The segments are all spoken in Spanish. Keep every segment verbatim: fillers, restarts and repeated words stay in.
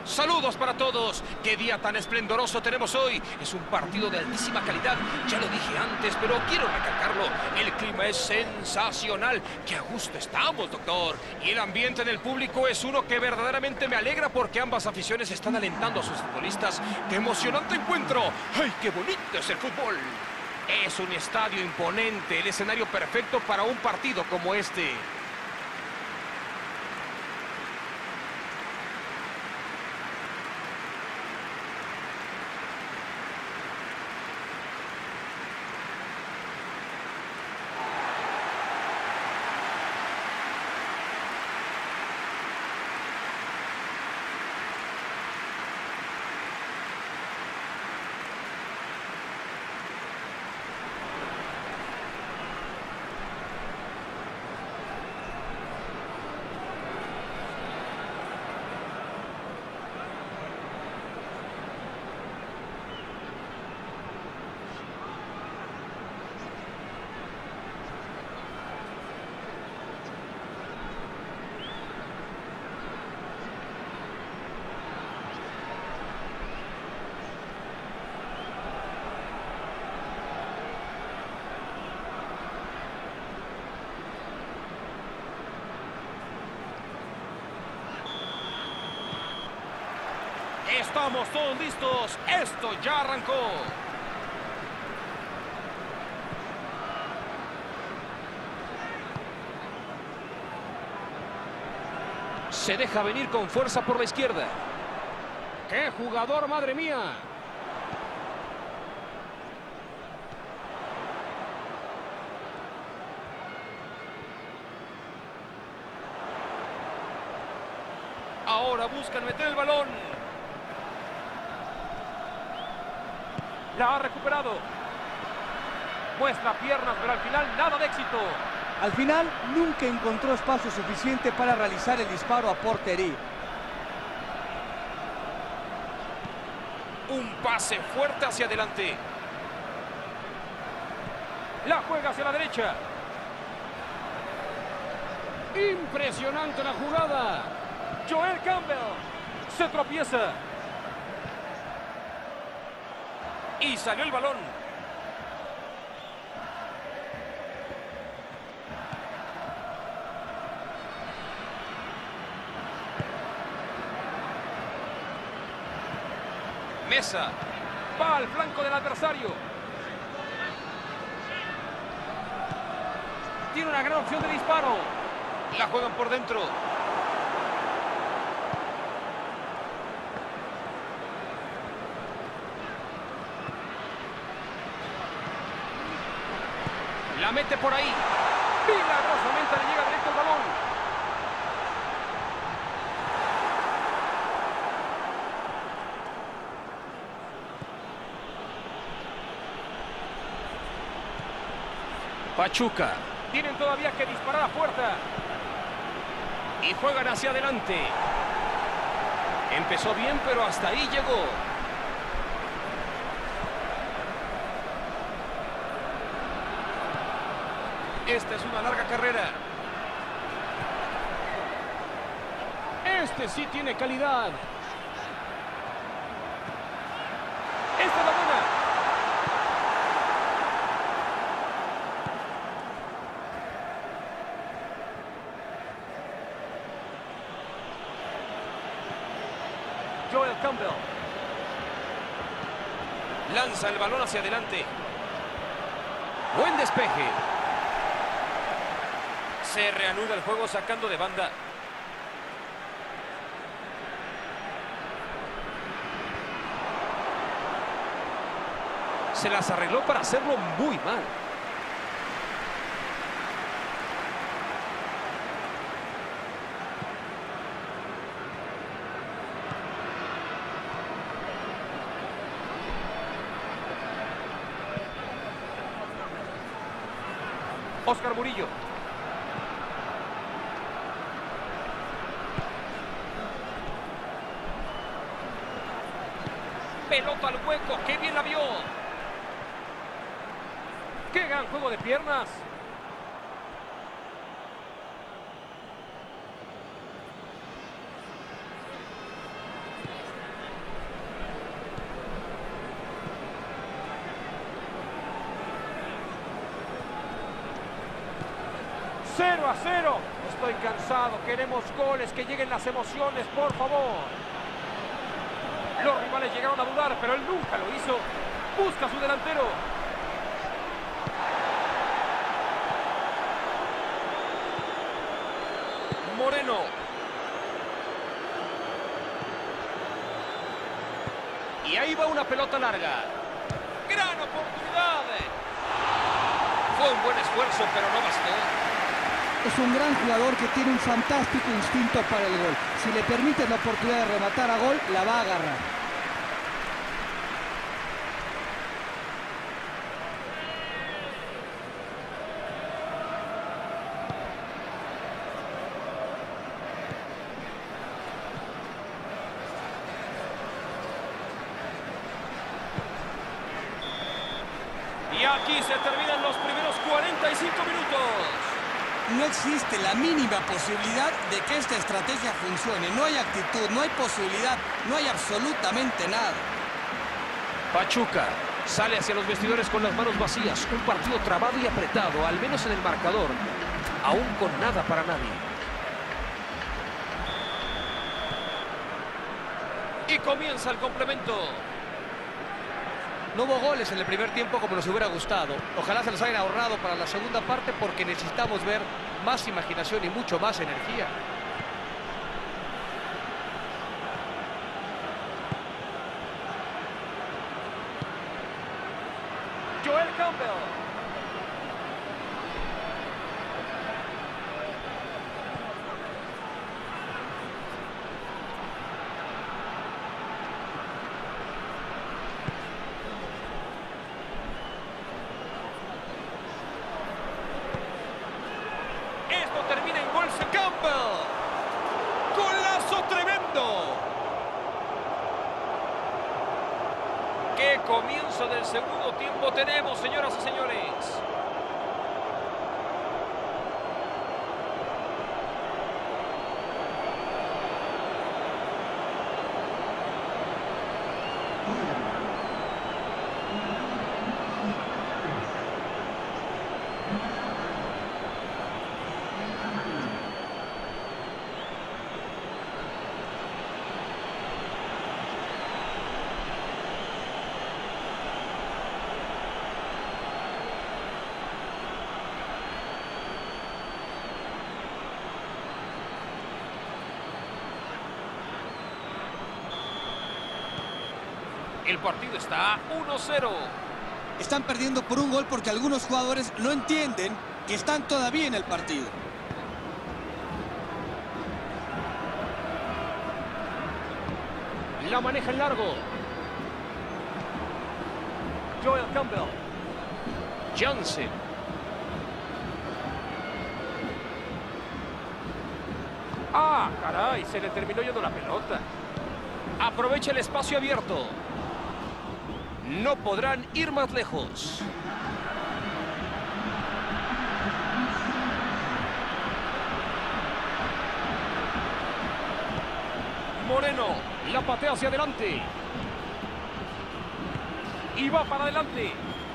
Saludos para todos. Qué día tan esplendoroso tenemos hoy. Es un partido de altísima calidad. Ya lo dije antes, pero quiero recalcarlo. El clima es sensacional. Qué a gusto estamos, doctor. Y el ambiente del público es uno que verdaderamente me alegra porque ambas aficiones están alentando a sus futbolistas. ¡Qué emocionante encuentro! ¡Ay, qué bonito es el fútbol! Es un estadio imponente, el escenario perfecto para un partido como este. Estamos todos listos. Esto ya arrancó. Se deja venir con fuerza por la izquierda. ¡Qué jugador, madre mía! Ahora buscan meter el balón. La ha recuperado. Muestra piernas, pero al final nada de éxito. Al final nunca encontró espacio suficiente para realizar el disparo a portería. Un pase fuerte hacia adelante. La juega hacia la derecha. Impresionante la jugada. Joel Campbell se tropieza. Y salió el balón. Mesa. Va al flanco del adversario. Tiene una gran opción de disparo. La juegan por dentro. La mete por ahí. Milagrosamente le llega directo el balón. Pachuca. Tienen todavía que disparar a puerta. Y juegan hacia adelante. Empezó bien, pero hasta ahí llegó. Esta es una larga carrera. Este sí tiene calidad. Esta es la buena. Joel Campbell. Lanza el balón hacia adelante. Buen despeje. Se reanuda el juego sacando de banda. Se las arregló para hacerlo muy mal. Oscar Murillo. Pelota al hueco, qué bien la vio. Qué gran juego de piernas. cero a cero. Estoy cansado, queremos goles, que lleguen las emociones, por favor. Los rivales llegaron a dudar, pero él nunca lo hizo. Busca a su delantero. Moreno. Y ahí va una pelota larga. ¡Gran oportunidad! Fue un buen esfuerzo, pero no bastó. Es un gran jugador que tiene un fantástico instinto para el gol. Si le permite la oportunidad de rematar a gol, la va a agarrar. Y aquí se terminan los primeros cuarenta y cinco minutos. No existe la mínima posibilidad de que esta estrategia funcione. No hay actitud, no hay posibilidad, no hay absolutamente nada. Pachuca sale hacia los vestidores con las manos vacías. Un partido trabado y apretado, al menos en el marcador. Aún con nada para nadie. Y comienza el complemento. No hubo goles en el primer tiempo como nos hubiera gustado. Ojalá se los hayan ahorrado para la segunda parte porque necesitamos ver más imaginación y mucho más energía. Joel Campbell. Termina en gol Campbell. ¡Golazo tremendo! ¡Qué comienzo del segundo tiempo tenemos, señoras y señores! El partido está uno cero. Están perdiendo por un gol porque algunos jugadores no entienden que están todavía en el partido. La maneja en largo. Joel Campbell. Jansen. ¡Ah, caray! Se le terminó yendo la pelota. Aprovecha el espacio abierto. No podrán ir más lejos. Moreno la patea hacia adelante. Y va para adelante.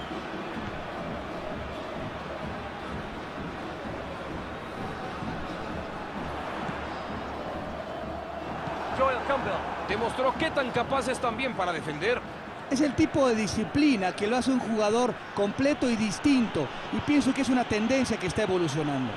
Joel Campbell demostró qué tan capaz es también para defender. Es el tipo de disciplina que lo hace un jugador completo y distinto. Y pienso que es una tendencia que está evolucionando.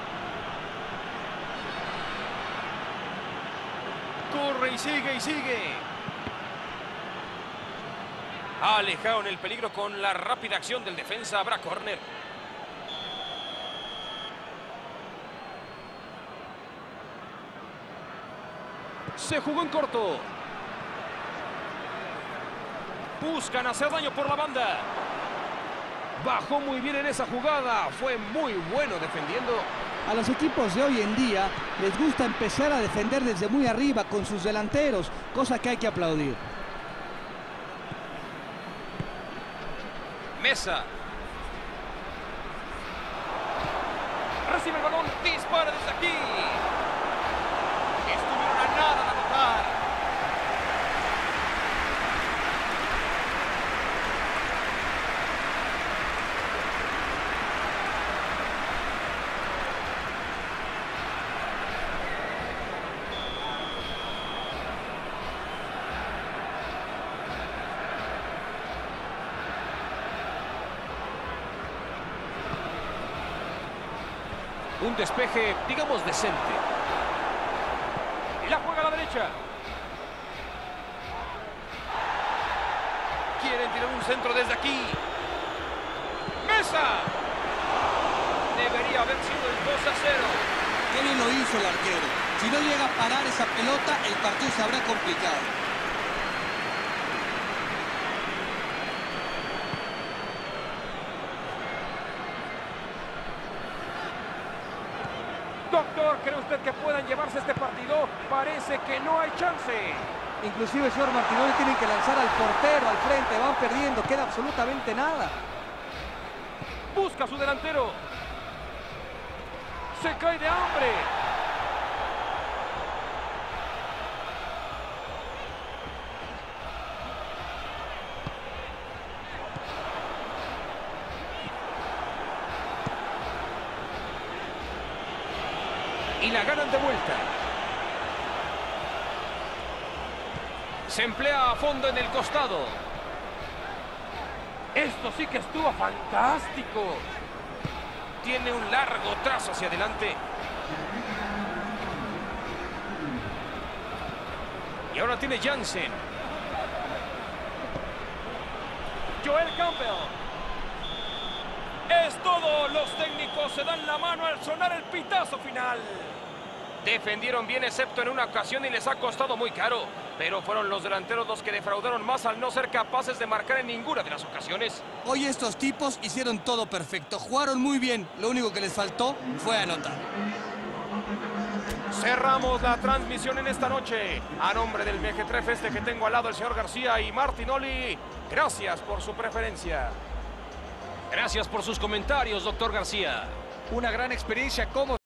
Corre y sigue y sigue. Alejaron el peligro con la rápida acción del defensa. Habrá córner. Se jugó en corto. Buscan hacer daño por la banda. Bajó muy bien en esa jugada. Fue muy bueno defendiendo. A los equipos de hoy en día les gusta empezar a defender desde muy arriba con sus delanteros, cosa que hay que aplaudir. Mesa. Recibe el balón. Dispara desde aquí. Estuvieron a nada de anotar. Un despeje, digamos, decente. Y la juega a la derecha. Quieren tirar un centro desde aquí. ¡Mesa! Debería haber sido el dos a cero. Qué bien lo hizo el arquero. Si no llega a parar esa pelota, el partido se habrá complicado. Doctor, ¿cree usted que puedan llevarse este partido? Parece que no hay chance. Inclusive, señor Martinoli, tienen que lanzar al portero al frente. Van perdiendo, queda absolutamente nada. Busca a su delantero. Se cae de hambre. Y la ganan de vuelta. Se emplea a fondo en el costado. Esto sí que estuvo fantástico. Tiene un largo trazo hacia adelante. Y ahora tiene Jansen. Joel Campbell. Es todo. Los técnicos se dan la mano al sonar el pitazo final. Defendieron bien excepto en una ocasión y les ha costado muy caro. Pero fueron los delanteros los que defraudaron más al no ser capaces de marcar en ninguna de las ocasiones. Hoy estos tipos hicieron todo perfecto. Jugaron muy bien. Lo único que les faltó fue anotar. Cerramos la transmisión en esta noche. A nombre del Mequetrefe este que tengo al lado, el señor García y Martinoli, gracias por su preferencia. Gracias por sus comentarios, doctor García. Una gran experiencia como